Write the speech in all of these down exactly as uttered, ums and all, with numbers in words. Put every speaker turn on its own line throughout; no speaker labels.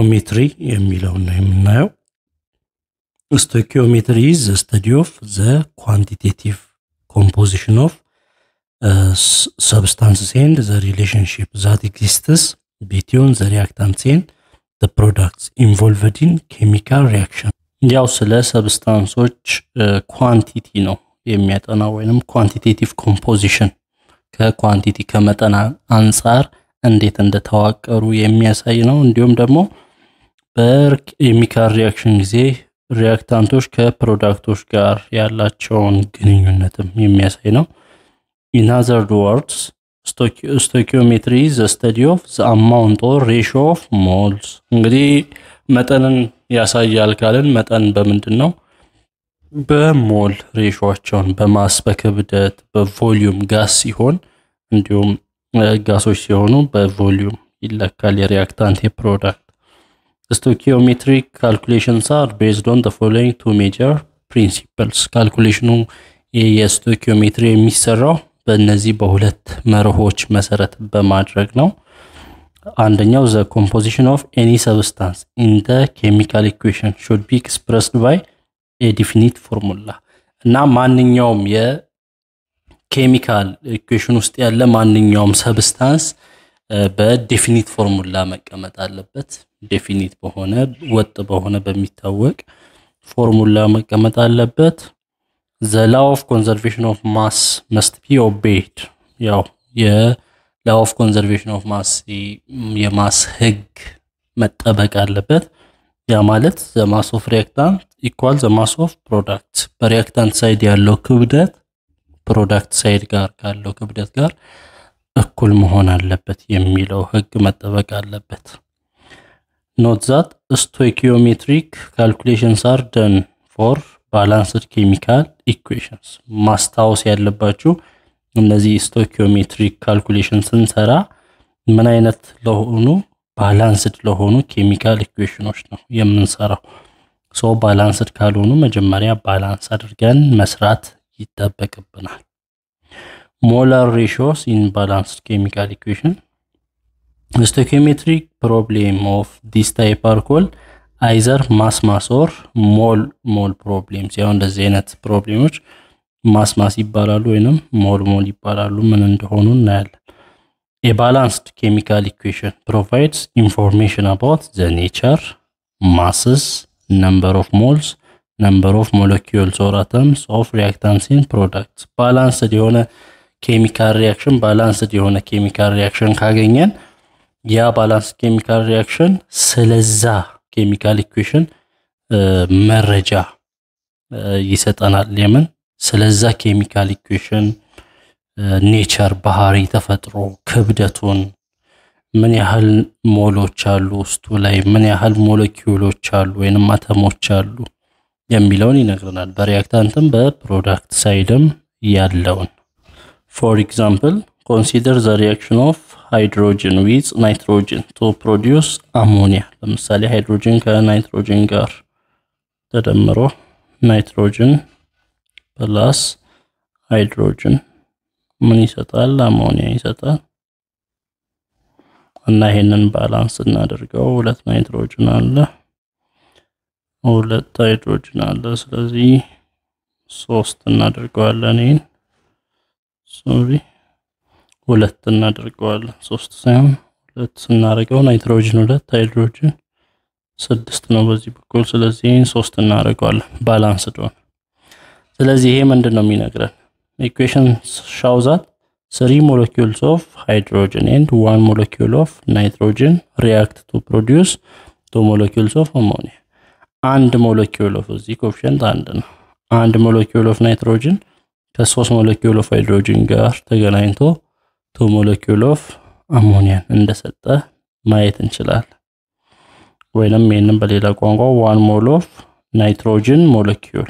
stoichiometry የሚለውን ነው የምናየው stoichiometry is the study of the quantitative composition of uh, substances and the relationship that exists between the reactants and the products involved in chemical reaction ያው ስለ ሰብስታንሶች ኳንቲቲ ነው የሚያጠናው ወይንም quantitative composition ከኳንቲቲ ከመጠን አንፃር እንዴት እንደተዋቀሩ የሚያሳይ ነው እንዲሁም ደግሞ በኬሚካል ሪአክሽን ጊዜ ሪአክታንቶች ከፕሮዳክቶች ጋር ያላቸውን ግንኙነትም የሚያሳይ ነው in other words stoichiometry is the study of the amount or ratio of moles እንግዲህ መጠንን ያሳያል ካለን መጠን በምንድነው በሞል ሬሾአቸውን በማስ በክብደት በቮሊዩም ጋስ ሲሆን እንዲሁም ጋሶች ሲሆኑ በቮሊዩም ይለካል የሪአክታንት የፕሮዳክት stoichiometric calculations are based on the following two major principles calculation የstoichiometry የሚሰራው በእነዚህ በሁለት መርሆች መሰረት በማድረግ ነው አንደኛው the composition of any substance in the chemical equation should be expressed by a definite formula እና ማንኛውም የኬሚካል ኢኩዌሽን ውስጥ ያለ ማንኛውም ሰብስታንስ በዴፊኒት ፎርሙላ መቀመጥ አለበት ዴፊኒት በሆነ ወጥ በሆነ በሚታወቅ ፎርሙላ መቀመጥ አለበት the law of conservation of mass must be obeyed ያው የ law of conservation of mass የማስ ህግ መጠበቅ አለበት ያ ማለት the mass of reactant equal the mass of product በሪአክታንት ሳይድ ያለው ክብደት ፕሮዳክት ሳይድ ጋር ካለው ክብደት ጋር እኩል መሆን አለበት የሚለው ህግ መጠበቅ አለበት note that stoichiometric calculations are done for balanced chemical equations ማስታወስ ያለባችሁ እነዚህ stoichiometric calculations እንሰራ ምን አይነት ለሆኑ ባላንስድ ለሆኑ ኬሚካል ኢኩዌሽኖች ነው የምንሰራው ሶ ባላንስድ ካልሆኑ መጀመሪያ ባላንስ አድርገን መስራት ይተበቀብናል molar ratios in balanced chemical equation the stoichiometric problem of this type are called either mass mass or mole mole problems ያው እንደዚህ አይነት ፕሮብሌሞች ማስ ማስ ይባላሉ ወይንም ሞል ሞል ይባላሉ ምን እንደሆኑ እናያለን A balanced chemical equation provides information about the nature, masses, number of moles, number of molecules or atoms of reactants in products. Balanced የሆነ chemical reaction, balanced የሆነ chemical reaction ካገኘን ያ balanced chemical reaction ስለዛ chemical equation መረጃ ይሰጠናል ለምን ስለዛ chemical equation ኔቸር ባህሪ ተፈጥሮ ክብደቱን ምን ያህል ሞሎች አሉ ውስጡ ላይ ምን ያህል ሞለኪውሎች አሉ ወይንም አተሞች አሉ የሚለውን ይነግረናል በሪአክታንትም በፕሮዳክት ሳይድም ያለውን for example consider the reaction of hydrogen with nitrogen to produce ammonia ለምሳሌ ሃይድሮጅን ከናይትሮጅን ጋር ተደምሮ ናይትሮጅን plus ሃይድሮጅን ምን ይሰጣል አሞኒያ ይሰጣል እና ይሄንን ባላንስ እናደርገው ሁለት ናይትሮጅን አለ ሁለት ሃይድሮጅን አለ ስለዚህ ሶስት እናደርገዋለን ይሄን ሶሪ ሁለት እናደርገዋለን ሶስት ሳይሆን ሁለት እናደርገው ናይትሮጅን ሁለት ሃይድሮጅን ስድስት ነው በዚህ በኩል ስለዚህ ሶስት እናደርገዋለን ባላንስ ዶን ስለዚህ ይሄ ምንድነው የሚነግረን equation shows that three molecules of hydrogen and one molecule of nitrogen react to produce two molecules of ammonia and molecule of the coefficient and and molecule of nitrogen ከሶስት molecule of hydrogen ጋር ተገናኝቶ two molecule of ammonia እንደሰጠ ማየት እንችላለን ወይንም ይሄንን በሌላ ቋንቋ one mole of nitrogen molecule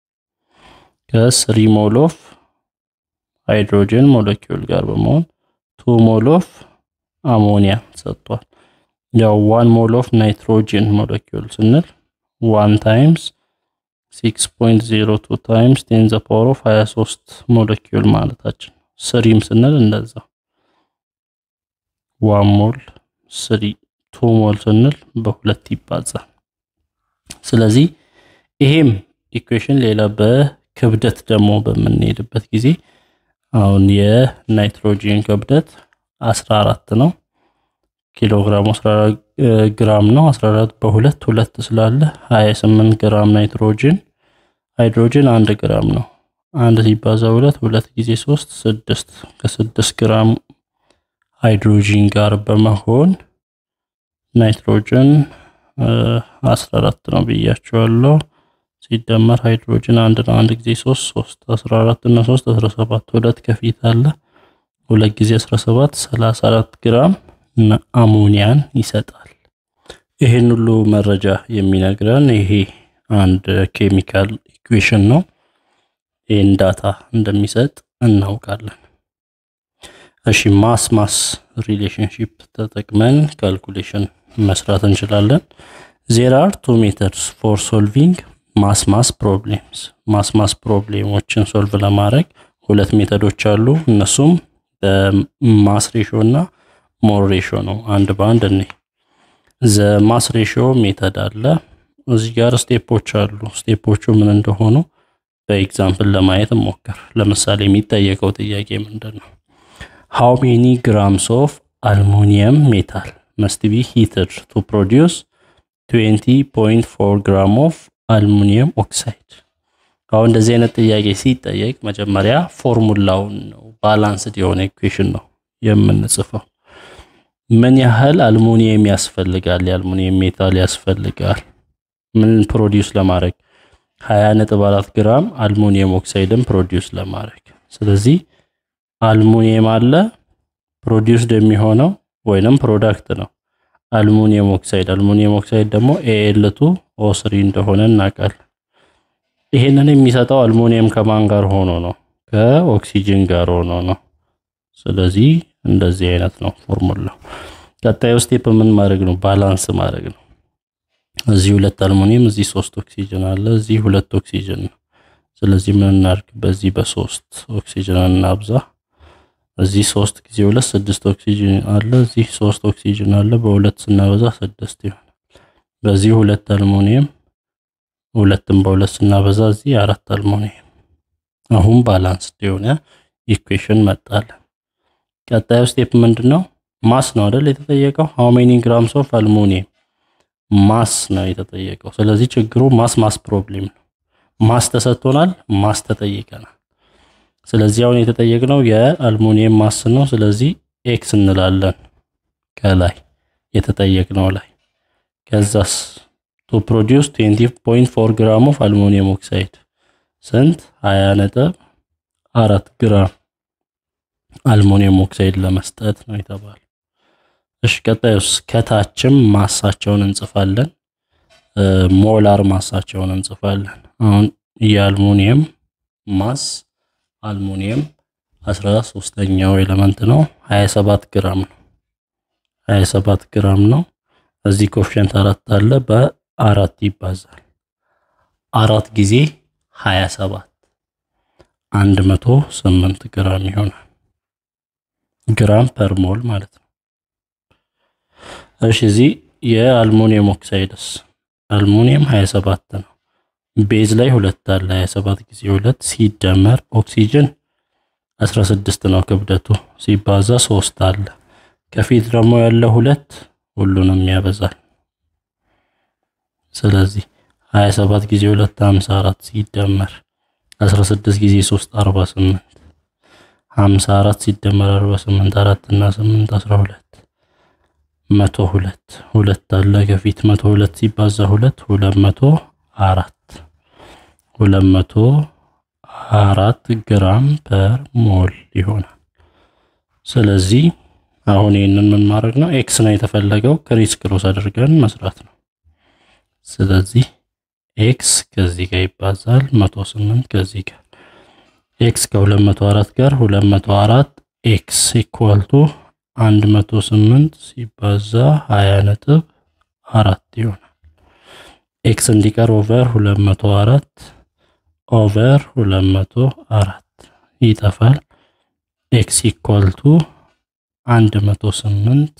ከ3 mole of hydrogen molecule ጋር በመሆን two mole of ammonia ሰጥቷል ያው one mole of nitrogen molecule ስንል one times six point zero two times ten to the power of twenty-three molecule ማለታችን ስሪም ስንል እንደዛ one mole three two ሞል ስንል በሁለት ይባዛል ስለዚህ ይሄም ኢኩዌሽን ሌላ በክብደት ደግሞ በመንሄድበት ጊዜ አሁን የናይትሮጂን ክብደት አስራ አራት ነው ኪሎግራም አስራ አራት ግራም ነው አስራ አራት በሁለት ሁለት ስላለ ሃያ ስምንት ግራም ናይትሮጂን ሃይድሮጂን አንድ ግራም ነው አንድ ሲባዛ ሁለት ሁለት ጊዜ ሶስት ስድስት ከ6 ግራም ሃይድሮጂን ጋር በመሆን ናይትሮጂን አስራ አራት ነው ብያቸዋለሁ ሲደመር ሃይድሮጂን አንድ ነው አንድ ጊዜ ሶስት ሶስት አስራ አራት እና ሶስት አስራ ሰባት ሁለት ከፊት አለ ሁለት ጊዜ አስራ ሰባት ሰላሳ አራት ግራም አሞኒያን ይሰጣል ይሄን ሁሉ መረጃ የሚነግረን ይሄ አንድ ኬሚካል ኢኩዌሽን ነው ይሄን ዳታ እንደሚሰጥ እናውቃለን እሺ ማስ ማስ ሪሌሽንሺፕ ተጠቅመን ካልኩሌሽን መስራት እንችላለን there are two methods for solving mass mass problems mass mass ፕሮብሌሞችን ሶልቭ ለማድረግ ሁለት ሜተዶች አሉ እነሱም ማስ ሬሽዮ እና ሞል ሬሽዮ ነው አንድ ባንድ ነው the mass ratio ሜተድ አለ እዚህ ጋር ስቴፖች አሉ ስቴፖቹ ምን እንደሆኑ በኤግዛምፕል ለማየት እንሞክር ለምሳሌ የሚጠየቀው ጥያቄ ምንድነው how many grams of aluminum metal must be heated to produce twenty point four grams of aluminum oxide አሁን እንደዚህ አይነት ጥያቄ ሲጠየቅ መጀመሪያ ፎርሙላውን ነው ባላንስድ የሆነ ኢኩዌሽን ነው የምንጽፈው ምን ያህል አሉሚኒየም ያስፈልጋል የአሉሚኒየም ሜታል ያስፈልጋል ምን ፕሮዲዩስ ለማድረግ ሃያ ነጥብ አራት ግራም አሉሚኒየም ኦክሳይድን ፕሮዲዩስ ለማድረግ ስለዚህ አሉሚኒየም አለ ፕሮዲዩስድ የሚሆነው ወይንም ፕሮዳክት ነው አሉሚኒየም ኦክሳይድ አሉሚኒየም ኦክሳይድ ደግሞ ኤ ኤል ቱ ኦ ስሪ እንደሆነ እናውቃለን ይሄንን የሚሰጠው አሉሚኒየም ከማን ጋር ሆኖ ነው ከኦክሲጅን ጋር ሆኖ ነው ስለዚህ እንደዚህ አይነት ነው ፎርሙላው ቀጣዩ ስቴፕ ምን ማድረግ ነው ባላንስ ማድረግ ነው እዚህ ሁለት አሉሚኒየም እዚህ ሶስት ኦክሲጅን አለ እዚህ ሁለት ኦክሲጅን ነው ስለዚህ ምን እናርግ በዚህ በሶስት ኦክሲጅን እናብዛ እዚህ ሶስት ጊዜ ሁለት ስድስት ኦክሲጅን አለ እዚህ ሶስት ኦክሲጅን አለ በሁለት ስናበዛ ስድስት ይሆናል በዚህ ሁለት አሉሚኒየም ሁለትም በሁለት ስናበዛ እዚህ አራት አሉሚኒየም አሁን ባላንስ የሆነ ኢኩዌሽን መጣለ ቀጣዩ ስቴፕ ምንድነው ማስ ነው አይደል የተጠየቀው how many grams of aluminum ማስ ነው የተጠየቀው ስለዚህ ችግሩ ማስ ማስ ፕሮብሌም ነው ማስ ተሰጥቶናል ማስ ተጠይቀናል ስለዚህ አሁን የተጠየቀው የአሉሚኒየም ማስ ነው ስለዚህ x እንላለን ከላይ የተጠየቀው ላይ ከዛስ to produce twenty point four grams of aluminum oxide ስንት ሃያ ነጥብ አራት ግራም አሉሚኒየም ኦክሳይድ ለመስጠት ነው የተባለው እሺ ቀጣዩስ ከታችም ማሳቸውን እንጽፋለን ሞላር ማሳቸውን እንጽፋለን አሁን የአሉሚኒየም ማስ አሉሚኒየም አስራ ሶስተኛው ኤሌመንት ነው ሃያ ሰባት ግራም ነው ሃያ ሰባት ግራም ነው እዚህ ኮኤፊሺየንት አራት አለ በአራት ይባዛል አራት ጊዜ ሃያ ሰባት አንድ መቶ ስምንት ግራም ይሆናል ግራም ፐር ሞል ማለት ነው እሺ እዚህ የአሉሚኒየም ኦክሳይድስ አሉሚኒየም ሃያ ሰባት ነው ቤዝ ላይ ሁለት አለ ሃያ ሰባት ጊዜ ሁለት ሲደመር ኦክሲጅን አስራ ስድስት ነው ክብደቱ ሲባዛ ሶስት አለ ከፊት ደግሞ ያለው ሁለት ሁሉንም ያበዛል ስለዚህ ሃያ ሰባት ጊዜ ሁለት ሃምሳ አራት ሲደመር አስራ ስድስት ጊዜ ሶስት አርባ ስምንት ሃምሳ አራት ሲደመር አርባ ስምንት አራት እና ስምንት አስራ ሁለት መቶ ሁለት ሁለት አለ ከፊት መቶ ሁለት ሲባዛ ሁለት ሁለት መቶ አራት ሁለት መቶ አራት ግራም ፐር ሞል ይሆናል ስለዚህ አሁን ይሄንን ምን ማድረግ ነው ኤክስ ነው የተፈለገው ክሪስ ክሮስ አድርገን መስራት ነው ስለዚህ ኤክስ ከዚህ ጋር ይባዛል መቶ ስምንት ከዚህ ጋር ኤክስ ከሁለት መቶ አራት ጋር ሁለት መቶ አራት ኤክስ ኢኳል ቱ አንድ መቶ ስምንት ሲባዛ ሃያ ነጥብ አራት ይሆናል ኤክስ እንዲቀር ኦቨር ሁለት መቶ አራት ኦቨር ሁለት መቶ አራት ይጠፋል ኤክስ ኢኳል ቱ አንድ መቶ ስምንት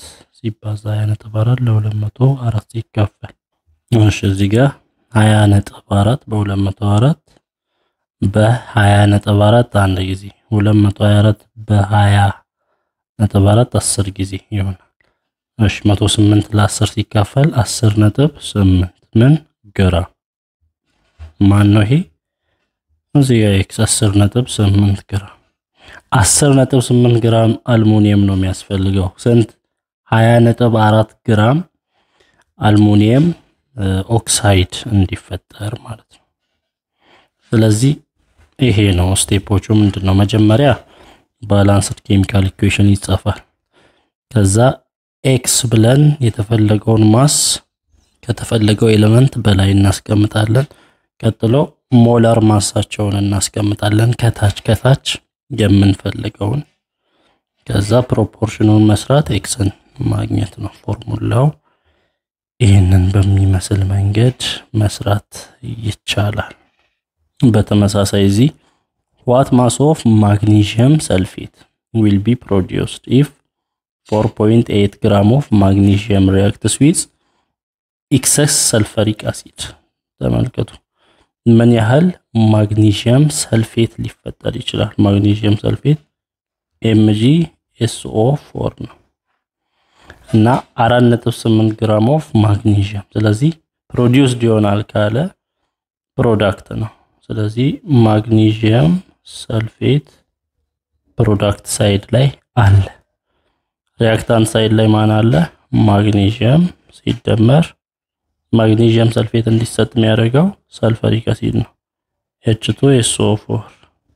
ሲባዛ ሃያ ነጥብ አራት ለሁለት መቶ አራት ሲካፈል እሺ እዚህ ጋር ሃያ ነጥብ አራት በሁለት መቶ አራት በሃያ ነጥብ አራት አንድ ጊዜ ሁለት መቶ ሃያ አራት በሃያ ነጥብ አራት አስር ጊዜ ይሆናል። እሺ መቶ ስምንት ለ10 ሲካፈል አስር ነጥብ ስምንት ምን ግራም ማን ነው ይሄ? እዚህ ጋር ኤክስ አስር ነጥብ ስምንት ግራም አስር ነጥብ ስምንት ግራም አልሙኒየም ነው የሚያስፈልገው። ስንት? ሃያ ነጥብ አራት ግራም አልሙኒየም ኦክሳይድ እንዲፈጠር ማለት ነው። ስለዚህ ይሄ ነው ስቴፖቹ። ምንድነው? መጀመሪያ ባላንስድ ኬሚካል ኢኩዌሽን ይጻፋል። ከዛ ኤክስ ብለን የተፈለገውን ማስ ከተፈለገው ኤሌመንት በላይ እናስቀምጣለን። ቀጥሎ ሞላር ማሳቸውን እናስቀምጣለን ከታች ከታች የምንፈልገውን። ከዛ ፕሮፖርሽኑን መስራት ኤክስን ማግኘት ነው ፎርሙላው። ይሄንን በሚመስል መንገድ መስራት ይቻላል። በተመሳሳይ እዚ what mass of magnesium sulfate will be produced if four point eight gram of magnesium reacts with excess sulfuric acid? ተመልከቱ ምን ያህል ማግኒዚየም ሰልፌት ሊፈጠር ይችላል? ማግኒዚየም ሰልፌት ኤም ጂ ኤስ ኦ ፎር ነው እና አራት ነጥብ ስምንት ግራም ኦፍ ማግኒዚየም። ስለዚህ ፕሮዲዩስድ ይሆናል ካለ ፕሮዳክት ነው። ስለዚህ ማግኒዚየም ሰልፌት ፕሮዳክት ሳይድ ላይ አለ። ሪአክታንት ሳይድ ላይ ማን አለ? ማግኒዚየም ሲደመር ማግኒዚየም ሰልፌት እንዲሰጥ የሚያደርገው ሰልፈሪክ አሲድ ነው ኤች ቱ ኤስ ኦ ፎር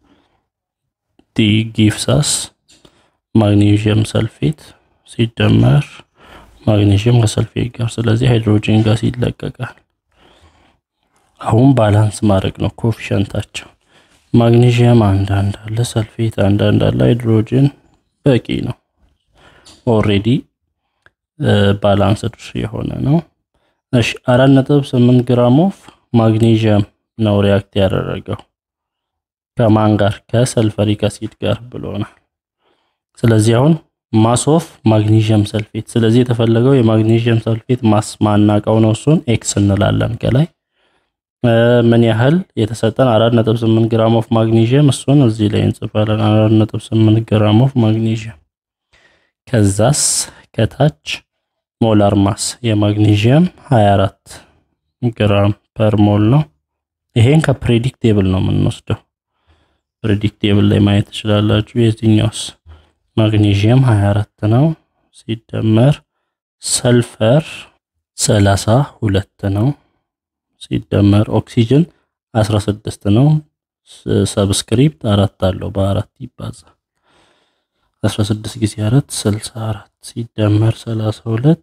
ዲ gives us ማግኒዚየም ሰልፌት ሲደመር ማግኒዚየም ከሰልፌት ጋር ስለዚህ ሃይድሮጂን ጋር ሲለቀቃል። አሁን ባላንስ ማድረግ ነው ኮኤፊሺየንታቸው። ማግኒዚየም አንድ አንድ አለ ሰልፌት አንድ አንድ አለ ሃይድሮጂን በቂ ነው። ኦሬዲ ባላንስድ የሆነ ነው። እሺ አራት ነጥብ ስምንት ግራም ኦፍ ማግኒዚየም ነው ሪአክት ያደረገው ከማን ጋር? ከሰልፈሪክ አሲድ ጋር ብሎናል። ስለዚህ አሁን ማስ ኦፍ ማግኒዚየም ሰልፌት ስለዚህ የተፈለገው የማግኒዚየም ሰልፌት ማስ ማናቀው ነው እሱን ኤክስ እንላለን ከላይ ምን ያህል የተሰጠን አራት ነጥብ ስምንት ግራም ኦፍ ማግኒዚየም እሱን እዚህ ላይ እንጽፋለን አራት ነጥብ ስምንት ግራም ኦፍ ማግኒዚየም። ከዛስ ከታች ሞላር ማስ የማግኒዚየም ሃያ አራት ግራም ፐር ሞል ነው። ይሄን ከፕሬዲክቴብል ነው የምንወስደው። ፕሬዲክቴብል ላይ ማየት ትችላላችሁ። የዚህኛውስ ማግኒዚየም ሃያ አራት ነው ሲደመር ሰልፈር ሰላሳ ሁለት ነው ሲደመር ኦክሲጅን አስራ ስድስት ነው ሰብስክሪፕት አራት አለው በአራት ይባዛ አስራ ስድስት ጊዜ አራት ስልሳ አራት ሲደመር ሰላሳ ሁለት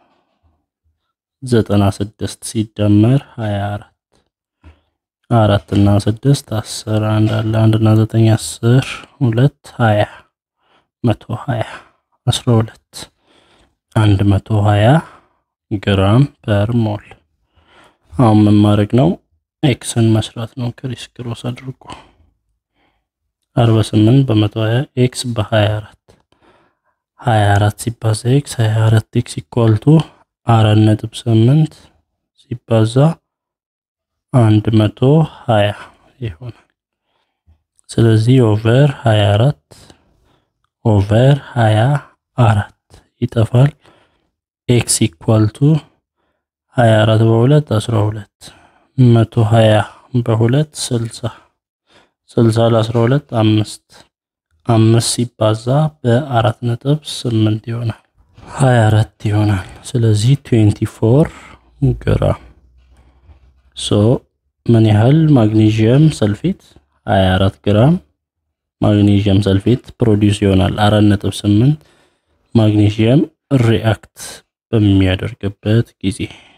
ዘጠና ስድስት ሲደመር ሃያ አራት አራት እና ስድስት አስር አንድ አለ አንድ እና ዘጠኝ አስር ሁለት ሃያ መቶ ሃያ አስራ ሁለት አንድ መቶ ሃያ ግራም ፐር ሞል። አሁን ምን ማድረግ ነው? ኤክስን መስራት ነው ክሪስ ክሮስ አድርጎ አርባ ስምንት በመቶ ሃያ ኤክስ በ24 ሃያ አራት ሲባዛ ኤክስ ሃያ አራት ኤክስ ኢኳል ቱ አራት ነጥብ ስምንት ሲባዛ አንድ መቶ ሃያ ይሆናል። ስለዚህ ኦቨር ሃያ አራት ኦቨር ሃያ አራት ይጠፋል። ኤክስ ኢኳል ቱ ሃያ አራት በሁለት አስራ ሁለት መቶ ሃያ በሁለት ስልሳ ስልሳ ለአስራ ሁለት አምስት አምስት ሲባዛ በአራት ነጥብ ስምንት ይሆናል ሃያ አራት ይሆናል። ስለዚህ ሃያ አራት ግራም ሶ ምን ያህል ማግኒዚየም ሰልፌት ሃያ አራት ግራም ማግኒዚየም ሰልፌት ፕሮዲዩስ ይሆናል አራት ነጥብ ስምንት ማግኒዚየም ሪአክት በሚያደርግበት ጊዜ።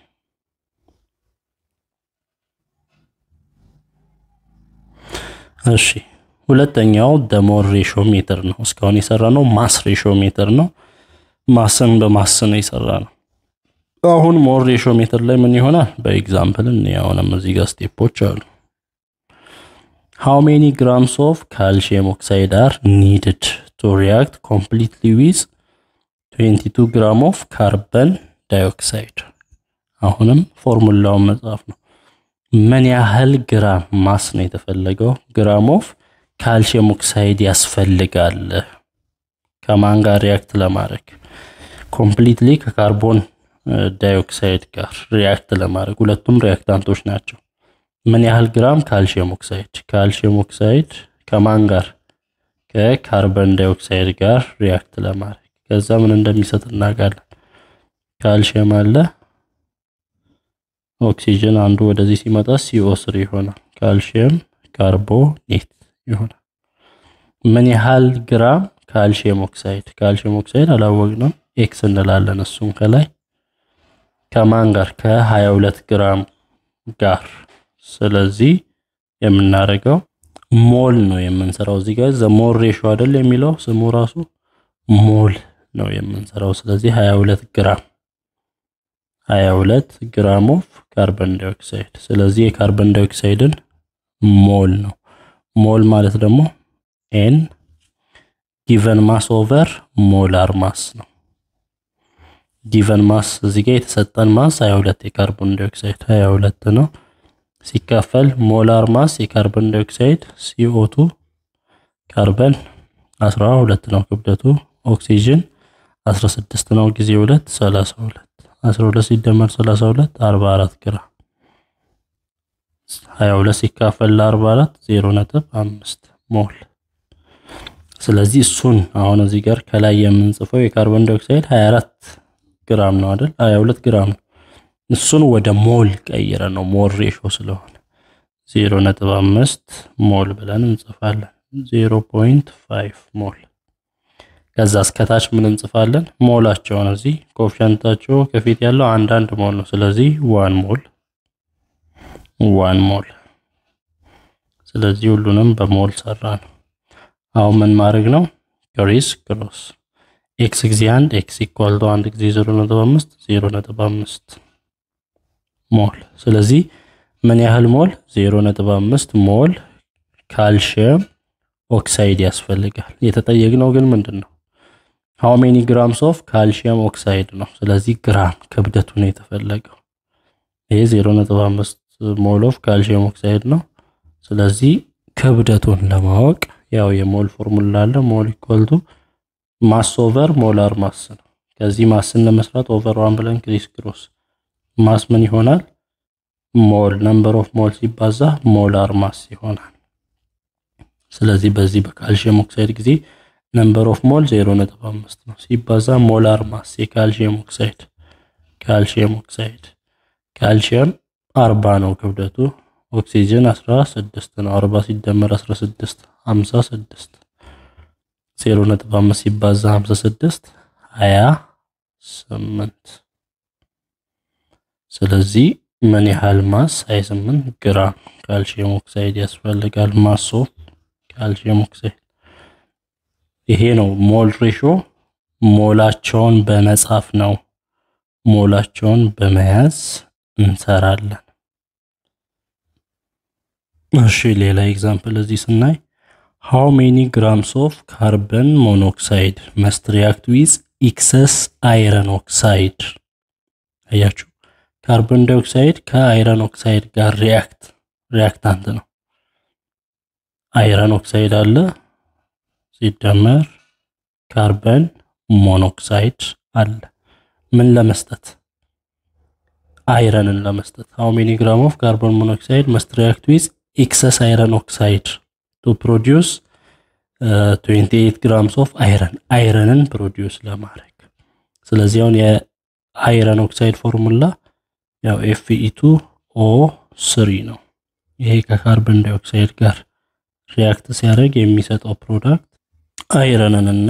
እሺ ሁለተኛው ደሞር ሬሾ ሜትር ነው። እስካሁን የሰራነው ማስ ሬሾ ሜትር ነው። ማስን በማስ ነው የሰራነው። አሁን ሞር ሬሾ ሜትር ላይ ምን ይሆናል? በኤግዛምፕል እንያውንም እዚህ ጋር ስቴፖች አሉ። How many grams of calcium oxide are needed to react completely with twenty-two gram of carbon dioxide አሁንም ፎርሙላውን መጻፍ ነው ምን ያህል ግራም ማስ ነው የተፈለገው ግራም ኦፍ ካልሲየም ኦክሳይድ ያስፈልጋል ከማን ጋር ሪአክት ለማድረግ ኮምፕሊትሊ ከካርቦን ዳይኦክሳይድ ጋር ሪአክት ለማድረግ ሁለቱም ሪአክታንቶች ናቸው ምን ያህል ግራም ካልሲየም ኦክሳይድ ካልሲየም ኦክሳይድ ከማን ጋር ከካርቦን ዳይኦክሳይድ ጋር ሪአክት ለማድረግ ከዛ ምን እንደሚሰጥ እናጋለን ካልሲየም አለ ኦክሲጅን አንዱ ወደዚህ ሲመጣ C O three ይሆናል ካልሲየም ካርቦኔት ይሆናል ምን ያህል ግራም ካልሲየም ኦክሳይድ ካልሲየም ኦክሳይድ አላወቅንም ኤክስ እንላለን እሱን ከላይ ከማን ጋር ከ22 ግራም ጋር ስለዚህ የምናረጋው ሞል ነው የምንሰራው እዚህ ጋር ዘ ሞል ሬሽዮ አይደል የሚለው ስሙ ራሱ ሞል ነው የምንሰራው ስለዚህ twenty-two ግራም twenty-two ግራም ኦፍ ካርቦን ዳይኦክሳይድ ስለዚህ የካርቦን ዳይኦክሳይድን ሞል ነው ሞል ማለት ደግሞ n given mass over molar mass ነው given mass እዚህ ጋር የተሰጠን ማስ twenty-two የካርቦን ዳይኦክሳይድ twenty-two ነው ሲካፈል molar mass የካርቦን ዳይኦክሳይድ C O two ካርቦን twelve ነው ክብደቱ ኦክሲጅን sixteen ነው ጊዜ ሁለት thirty-two twelve ሲደመር thirty-two forty-four ግራም twenty-two ሲካፈል forty-four zero point five ሞል ስለዚህ እሱን አሁን እዚህ ጋር ከላይ የምንጽፈው የካርቦን ዳይኦክሳይድ twenty-four ግራም ነው አይደል twenty-two ግራም እሱን ወደ ሞል ቀይረ ነው ሞል ሬሽዮ ስለሆነ zero point five ሞል ብለን እንጽፋለን zero point five ሞል ከዛ እስከታች ምን እንጽፋለን ሞላቸውን እዚህ ኮኤፊሺየንታቸው ከፊት ያለው አንድ አንድ ሞል ነው ስለዚህ one ሞል one ሞል ስለዚህ ሁሉንም በሞል ሰራን አሁን ምን ማድረግ ነው ክሪስ ክሮስ x ጊዜ አንድ x equal to አንድ ጊዜ zero point five zero point five ሞል ስለዚህ ምን ያህል ሞል zero point five ሞል ካልሲየም ኦክሳይድ ያስፈልጋል የተጠየቅነው ግን ምንድነው how many grams of calcium oxide ነው ስለዚህ ግራም ክብደቱ ነው የተፈለገው ይሄ zero point five ሞል ኦፍ ካልሲየም ኦክሳይድ ነው ስለዚህ ክብደቱን ለማወቅ ያው የሞል ፎርሙላ አለ ሞል ኢኳል ቱ ማስ ኦቨር ሞላር ማስ ነው ከዚህ ማስን ለመስራት ኦቨር one ብለን ክሪስ ክሮስ ማስ ምን ይሆናል ሞል ነምበር ኦፍ ሞል ሲባዛ ሞላር ማስ ይሆናል ስለዚህ በዚህ በካልሲየም ኦክሳይድ ጊዜ ነምበር ኦፍ ሞል zero point five ነው ሲባዛ ሞላር ማስ የካልሲየም ኦክሳይድ ካልሲየም ኦክሳይድ ካልሲየም forty ነው ክብደቱ ኦክሲጅን sixteen ነው forty ሲደመር sixteen fifty-six zero point five ሲባዛ fifty-six twenty-eight ስለዚህ ምን ያህል ማስ twenty-eight ግራም ካልሲየም ኦክሳይድ ያስፈልጋል ማስ ኦፍ ካልሲየም ኦክሳይድ ይሄ ነው ሞል ሬሽዮ ሞላቸውን በመጻፍ ነው ሞላቸውን በመያዝ እንሰራለን እሺ ሌላ ኤግዛምፕል እዚህ ስናይ how many grams of carbon monoxide must react with excess iron oxide አያችሁ ካርቦን ዳይኦክሳይድ ከአይረን ኦክሳይድ ጋር ሪአክት ሪአክታንት ነው አይረን ኦክሳይድ አለ ሲደመር ካርቦን ሞኖክሳይድ አለ ምን ለመስጠት አይረንን ለመስጠት how many grams of carbon monoxide must react with excess iron oxide to produce uh, twenty-eight grams of iron አይረንን ፕሮዲዩስ ለማድረግ ስለዚህ አሁን የአይረን ኦክሳይድ ፎርሙላ ያው F E two O three ነው ይሄ ከካርቦን ዳይኦክሳይድ ጋር ሪአክት ሲያደርግ የሚሰጠው ፕሮዳክት አይረንንና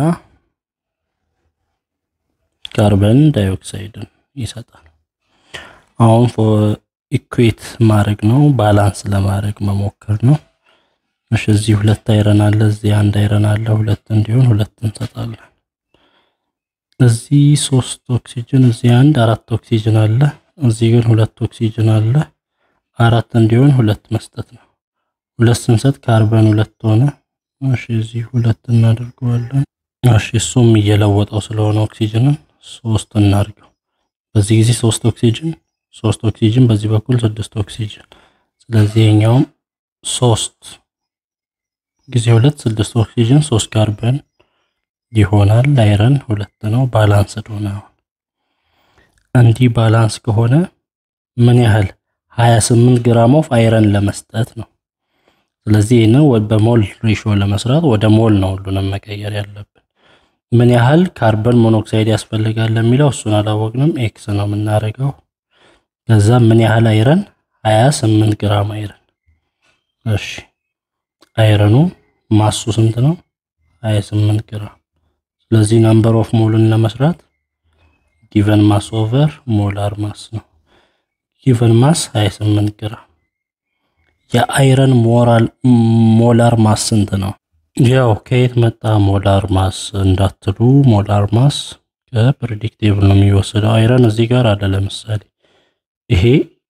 ካርቦን ዳይኦክሳይድን ይሰጣል አሁን ኢኩዌት ማድረግ ነው ባላንስ ለማድረግ መሞከር ነው እሺ እዚህ ሁለት አይረን አለ እዚህ አንድ አይረን አለ ሁለት እንዲሆን ሁለት እንሰጣለን እዚህ ሶስት ኦክሲጅን እዚህ አንድ አራት ኦክሲጅን አለ እዚህ ግን ሁለት ኦክሲጅን አለ አራት እንዲሆን ሁለት መስጠት ነው ሁለት ስንሰጥ ካርቦን ሁለት ሆነ እሺ እዚህ ሁለት እናደርገዋለን እሺ እሱም እየለወጠው ስለሆነ ኦክሲጅንን ሶስት እናርገው። በዚህ ጊዜ ሶስት ኦክሲጅን ሶስት ኦክሲጅን በዚህ በኩል ስድስት ኦክሲጅን ስለዚህ የኛውም ሶስት ጊዜ ሁለት ስድስት ኦክሲጅን ሶስት ካርበን ይሆናል። አይረን ሁለት ነው። ባላንስ ሆነ። እንዲ ባላንስ ከሆነ ምን ያህል ሃያ ስምንት ግራም ኦፍ አይረን ለመስጠት ነው። ስለዚህ ነው በሞል ሬሽዮ ለመስራት ወደ ሞል ነው ሁሉንም መቀየር ያለብን። ምን ያህል ካርበን ሞኖክሳይድ ያስፈልጋል ለሚለው እሱን አላወቅንም። ኤክስ ነው የምናረጋው። ከዛ ምን ያህል አይረን ሃያ ስምንት ግራም አይረን። እሺ አይረኑ ማሱ ስንት ነው? ሃያ ስምንት ግራም። ስለዚህ ነምበር ኦፍ ሞልን ለመስራት ጊቨን ማስ ኦቨር ሞላር ማስ ነው። ጊቨን ማስ ሃያ ስምንት ግራም። የአይረን ሞራል ሞላር ማስ ስንት ነው? ያው ከየት መጣ ሞላር ማስ እንዳትሉ ሞላር ማስ ከፕሬዲክቴብል ነው የሚወሰደው። አይረን እዚህ ጋር አለ። ለምሳሌ ይሄ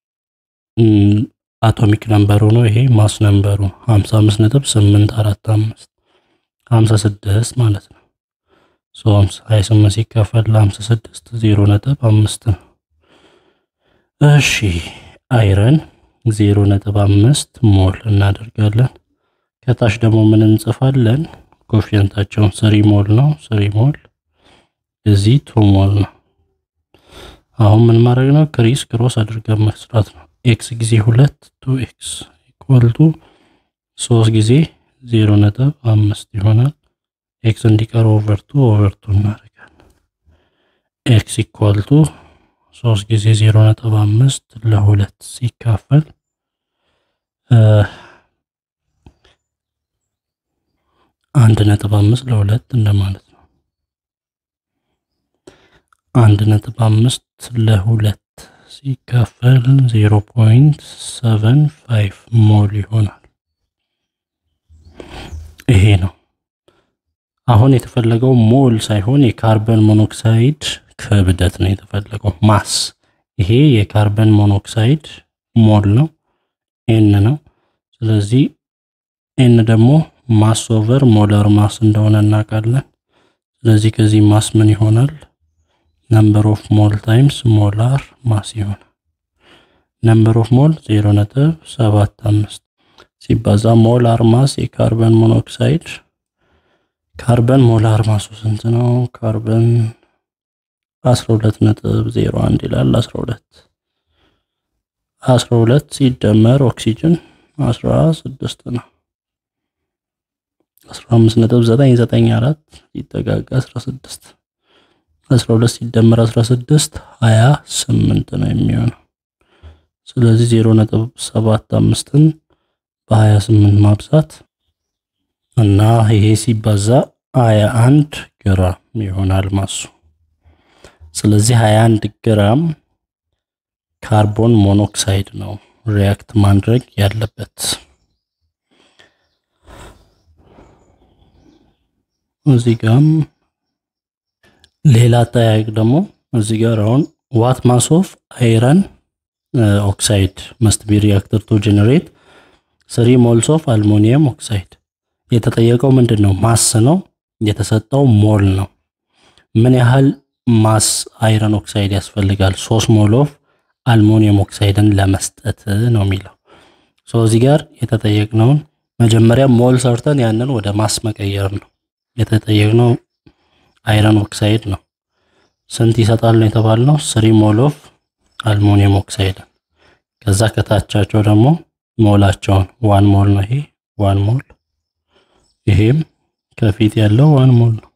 አቶሚክ ነምበሩ ነው። ይሄ ማስ ነምበሩ ሃምሳ አምስት ነጥብ ስምንት አራት አምስት ሃምሳ ስድስት ማለት ነው። ሶ ሃያ ስምንት ሲካፈል ሃምሳ ስድስት ዜሮ ነጥብ አምስት ነው። እሺ አይረን ዜሮ ነጥብ አምስት ሞል እናደርጋለን። ከታች ደግሞ ምን እንጽፋለን? ኮፊሽንታቸውን ስሪ ሞል ነው። ስሪ ሞል እዚህ ቱ ሞል ነው። አሁን ምን ማድረግ ነው? ክሪስ ክሮስ አድርገን መስራት ነው። ኤክስ ጊዜ ሁለት ቱ ኤክስ ኢኳል ቱ ሶስት ጊዜ ዜሮ ነጥብ አምስት ይሆናል። ኤክስ እንዲቀር ኦቨር ቱ ኦቨር ቱ እናደርጋለን። ኤክስ ኢኳል ቱ ሶስት ጊዜ ዜሮ ነጥብ አምስት ለሁለት ሲካፈል አንድ ነጥብ አምስት ለሁለት እንደማለት ነው። አንድ ነጥብ አምስት ለሁለት ሲካፈል ዜሮ ነጥብ ሰቨን ፋይቭ ሞል ይሆናል። ይሄ ነው አሁን የተፈለገው ሞል ሳይሆን የካርበን ሞኖክሳይድ ክብደት ነው የተፈለገው። ማስ ይሄ የካርበን ሞኖክሳይድ ሞል ነው ኤን ነው። ስለዚህ ኤን ደግሞ ማስ ኦቨር ሞላር ማስ እንደሆነ እናውቃለን። ስለዚህ ከዚህ ማስ ምን ይሆናል? ነምበር ኦፍ ሞል ታይምስ ሞላር ማስ ይሆናል። ነምበር ኦፍ ሞል ዜሮ ነጥብ ሰባት አምስት ሲባዛ ሞላር ማስ የካርበን ሞኖክሳይድ ካርበን ሞላር ማሱ ስንት ነው? ካርበን አስራ ሁለት ነጥብ ዜሮ አንድ ይላል። አስራ ሁለት አስራ ሁለት ሲደመር ኦክሲጅን አስራ ስድስት ነው። አስራ አምስት ነጥብ ዘጠኝ ዘጠኝ አራት ይጠጋጋ አስራ ስድስት አስራ ሁለት ሲደመር አስራ ስድስት ሃያ ስምንት ነው የሚሆነው። ስለዚህ ዜሮ ነጥብ ሰባት አምስትን በሃያ ስምንት ማብዛት እና ይሄ ሲባዛ ሃያ አንድ ግራም ይሆናል ማሱ። ስለዚህ ሃያ አንድ ግራም ካርቦን ሞኖክሳይድ ነው ሪያክት ማድረግ ያለበት። እዚህ ጋር ሌላ ጠያቅ ደግሞ እዚህ ጋር አሁን what mass of iron uh, oxide must be reacted to generate three moles of aluminum oxide። የተጠየቀው ምንድነው? ማስ ነው። የተሰጠው ሞል ነው። ምን ያህል ማስ አይረን ኦክሳይድ ያስፈልጋል? ሶስት ሞል ኦፍ አልሙኒየም ኦክሳይድን ለመስጠት ነው የሚለው። ሶ እዚህ ጋር የተጠየቅነው መጀመሪያ ሞል ሰርተን ያንን ወደ ማስ መቀየር ነው። የተጠየቅነው አይረን ኦክሳይድ ነው። ስንት ይሰጣል ነው የተባልነው? ስሪ ሞል ኦፍ አልሙኒየም ኦክሳይድ። ከዛ ከታቻቸው ደግሞ ሞላቸውን ዋን ሞል ነው። ይሄ ዋን ሞል፣ ይሄም ከፊት ያለው ዋን ሞል ነው።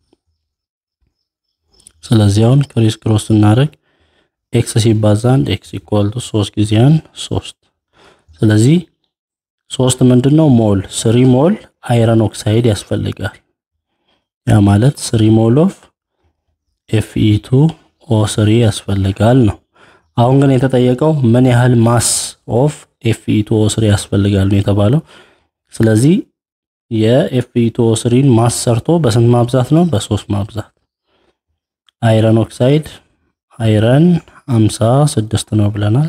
ስለዚህ አሁን ክሪስ ክሮስ እናደርግ ኤክስ ሲባዛ አንድ ኤክስ ኢኳል ቱ ሶስት ጊዜ አንድ ሶስት። ስለዚህ ሶስት ምንድነው? ሞል ስሪ ሞል አይረን ኦክሳይድ ያስፈልጋል። ያ ማለት ስሪ ሞል ኦፍ ኤፍ ኢ ቱ ኦ ስሪ ያስፈልጋል ነው። አሁን ግን የተጠየቀው ምን ያህል ማስ ኦፍ ኤፍ ኢ ቱ ኦ ስሪ ያስፈልጋል ነው የተባለው። ስለዚህ የኤፍ ኢ ቱ ኦ ስሪን ማስ ሰርቶ በስንት ማብዛት ነው? በሶስት ማብዛት። አይረን ኦክሳይድ አይረን ሃምሳ ስድስት ነው ብለናል።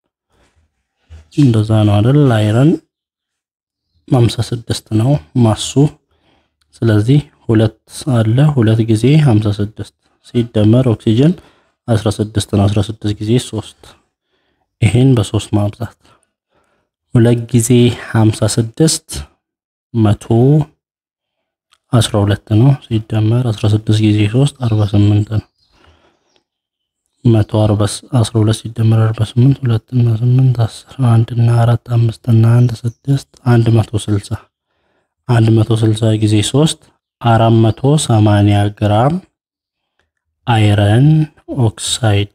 እንደዛ ነው አይደል? አይረን ሃምሳ ስድስት ነው ማሱ። ስለዚህ ሁለት አለ ሁለት ጊዜ ሃምሳ ስድስት ሲደመር ኦክሲጅን አስራ ስድስት ነው አስራ ስድስት ጊዜ ሶስት ይሄን በ3 ማብዛት ሁለት ጊዜ ሃምሳ ስድስት መቶ አስራ ሁለት ነው ሲደመር አስራ ስድስት ጊዜ ሶስት አርባ ስምንት ነው መቶ አርባ አስራ ሁለት ሲደመር አርባ ስምንት ሁለት እና ስምንት አስር አንድ እና አራት አምስት እና አንድ ስድስት መቶ ስልሳ መቶ ስልሳ ጊዜ ሶስት አራት መቶ ሰማንያ ግራም አይረን ኦክሳይድ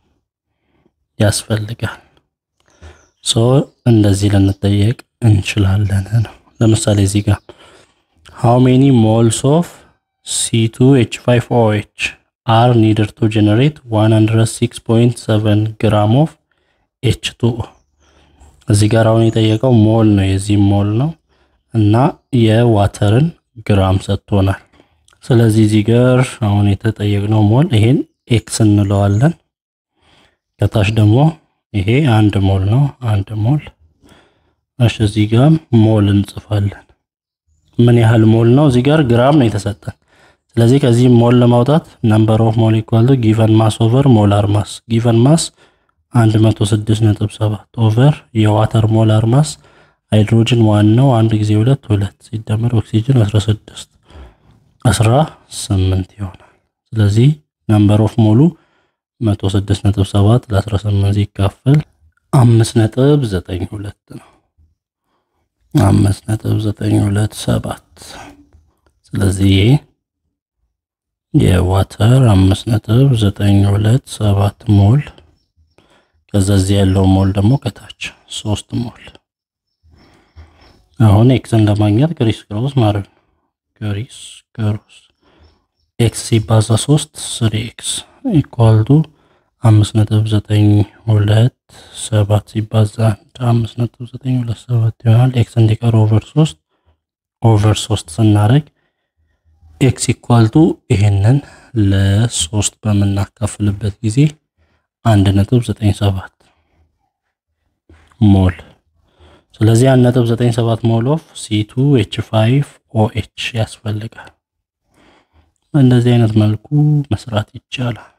ያስፈልጋል። ሶ እንደዚህ ልንጠየቅ እንችላለን ነው። ለምሳሌ እዚህ ጋር how many moles of C two H five O H are needed to generate one hundred six point seven gram of H two O እዚህ ጋር አሁን የጠየቀው ሞል ነው የዚህ ሞል ነው እና የዋተርን ግራም ሰጥቶናል። ስለዚህ እዚህ ጋር አሁን የተጠየቅነው ሞል ይሄን x እንለዋለን ከታች ደግሞ ይሄ አንድ ሞል ነው አንድ ሞል እሺ እዚህ ጋር ሞል እንጽፋለን ምን ያህል ሞል ነው እዚህ ጋር ግራም ነው የተሰጠን ስለዚህ ከዚህ ሞል ለማውጣት number of mole equal to given mass over molar mass given mass one oh six point seven over የዋተር ሞላር ማስ ሃይድሮጅን one ነው አንድ ጊዜ ሁለት ሁለት ሲደመር ኦክሲጅን አስራ ስድስት አስራ ስምንት ይሆናል ስለዚህ number of ሞሉ one oh six point seven ለ18 ሲካፈል አምስት ነጥብ ዘጠኝ ሁለት ነው አምስት ነጥብ ዘጠኝ ሁለት ሰባት ስለዚህ የዋተር አምስት ነጥብ ዘጠኝ ሁለት ሰባት ሞል ከዛ እዚህ ያለው ሞል ደግሞ ከታች ሶስት ሞል አሁን ኤክስን ለማግኘት ክሪስ ክሮስ ማለት ነው ክሪስ ክሮስ ኤክስ ሲባዛ ሶስት ስሪ ኤክስ ኢኳል ቱ አምስት ነጥብ ዘጠኝ ሁለት ሰባት ሲባዛ አምስት ነጥብ ዘጠኝ ሁለት ሰባት ይሆናል ኤክስ እንዲቀር ኦቨር ሶስት ኦቨር ሶስት ስናደርግ ኤክስ ኢኳል ቱ ይሄንን ለ3 በመናካፍልበት ጊዜ አንድ ነጥብ ዘጠኝ ሰባት ሞል ስለዚህ አንድ ነጥብ ዘጠኝ ሰባት ሞል ኦፍ C two H five O H ያስፈልጋል እንደዚህ አይነት መልኩ መስራት ይቻላል